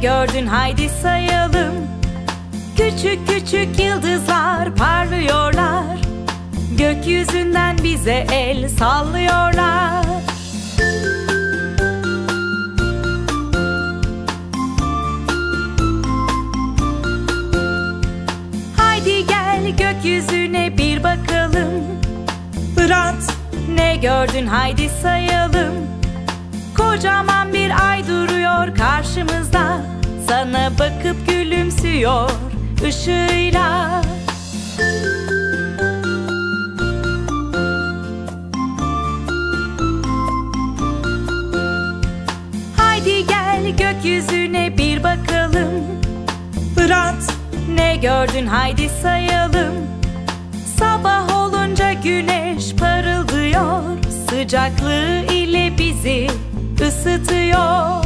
gördün haydi sayalım. Küçük küçük yıldızlar parlıyorlar. Gökyüzünden bize el sallıyorlar. Haydi gel gökyüzüne bir bakalım. FIRAT, ne gördün haydi sayalım. Kocaman bir ay duruyor karşımızda. Sana bakıp gülümsüyor ışığıyla. Haydi gel gökyüzüne bir bakalım. FIRAT, ne gördün haydi sayalım. Sabah olunca güneş parıldıyor. Sıcaklığı ile bizi ısıtıyor.